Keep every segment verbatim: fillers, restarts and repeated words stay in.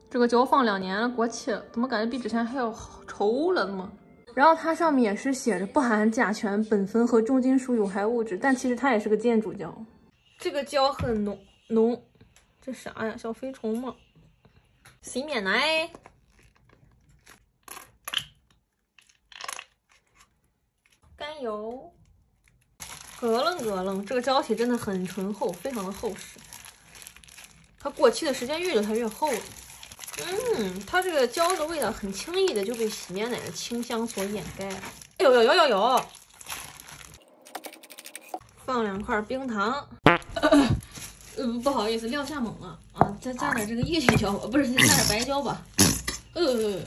这个胶放两年了，过期了，怎么感觉比之前还要稠了呢？然后它上面也是写着不含甲醛、苯酚和重金属有害物质，但其实它也是个建筑胶。这个胶很浓浓，这啥呀？小飞虫吗？洗面奶，甘油，咯楞咯楞。这个胶体真的很醇厚，非常的厚实。它过期的时间越久，它越厚。嗯，它这个胶的味道很轻易的就被洗面奶的清香所掩盖了。哎呦呦呦呦呦！放两块冰糖。呃，不好意思，料下猛了啊！再加点这个液体胶吧，不是，再加点白胶吧。呃，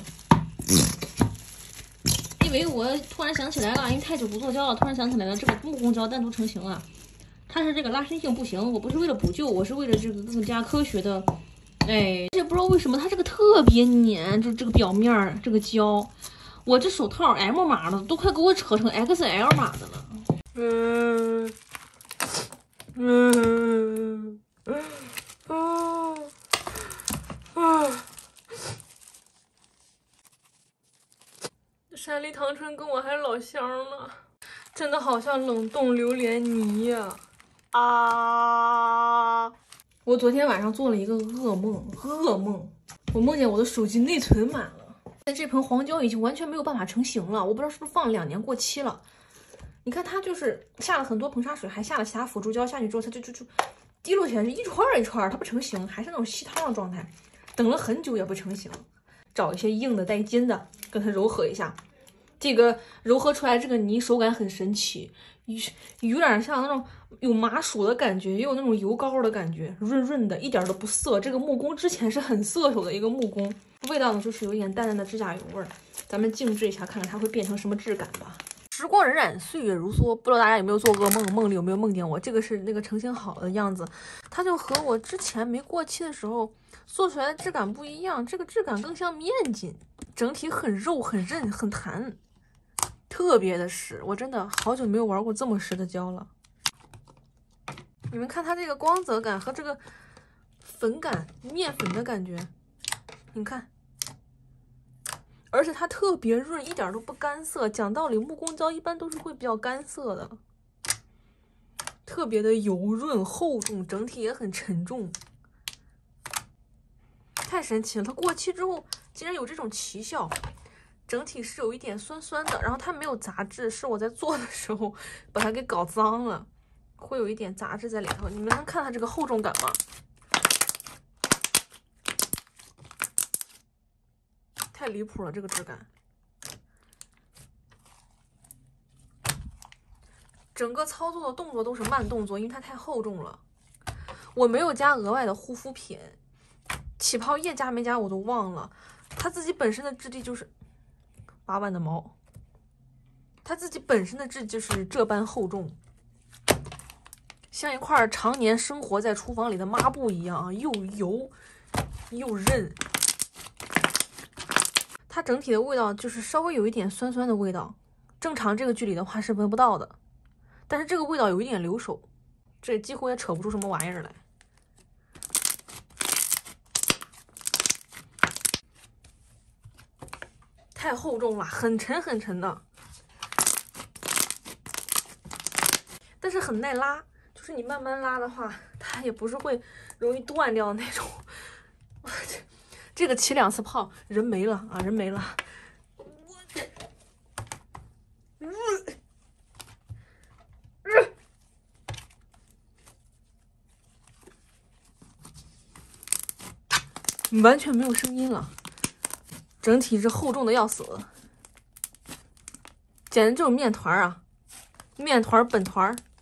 因为我突然想起来了，因为太久不做胶了，突然想起来了，这个木工胶单独成型了，它是这个拉伸性不行，我不是为了补救，我是为了这个更加科学的。哎，也不知道为什么它这个特别粘，就这个表面这个胶，我这手套 M 码的都快给我扯成 X L 码的了。嗯嗯嗯嗯。山梨糖醇跟我还老乡呢，真的好像冷冻榴莲泥呀！啊！我昨天晚上做了一个噩梦，噩梦，我梦见我的手机内存满了，但这盆黄胶已经完全没有办法成型了，我不知道是不是放了两年过期了。你看它就是下了很多硼砂水，还下了其他辅助胶下去之后，它就就就滴落起来是一串一串，它不成型，还是那种稀汤的状态，等了很久也不成型。找一些硬的带筋的，跟它柔合一下。这个柔合出来这个泥手感很神奇，有有点像那种有麻薯的感觉，也有那种油膏的感觉，润润的，一点都不涩。这个木工之前是很涩手的一个木工，味道呢就是有一点淡淡的指甲油味儿。咱们静置一下，看看它会变成什么质感吧。时光荏苒，岁月如梭，不知道大家有没有做噩梦，梦里有没有梦见我？这个是那个成型好的样子，它就和我之前没过期的时候做出来的质感不一样，这个质感更像面筋，整体很肉、很韧、很弹。特别的实，我真的好久没有玩过这么实的胶了。你们看它这个光泽感和这个粉感、面粉的感觉，你看，而且它特别润，一点都不干涩。讲道理，木工胶一般都是会比较干涩的，特别的油润厚重，整体也很沉重，太神奇了！它过期之后竟然有这种奇效。整体是有一点酸酸的，然后它没有杂质，是我在做的时候把它给搞脏了，会有一点杂质在里头。你们能看它这个厚重感吗？太离谱了，这个质感。整个操作的动作都是慢动作，因为它太厚重了。我没有加额外的护肤品，起泡液加没加我都忘了。它自己本身的质地就是。八万的毛，它自己本身的质就是这般厚重，像一块常年生活在厨房里的抹布一样啊，又油又韧。它整体的味道就是稍微有一点酸酸的味道，正常这个距离的话是闻不到的，但是这个味道有一点留手，这几乎也扯不出什么玩意儿来。太厚重了，很沉很沉的，但是很耐拉，就是你慢慢拉的话，它也不是会容易断掉的那种。这个起两次泡，人没了啊，人没了。我这，完全没有声音了。整体是厚重的要死，简直就是面团啊！面团本团。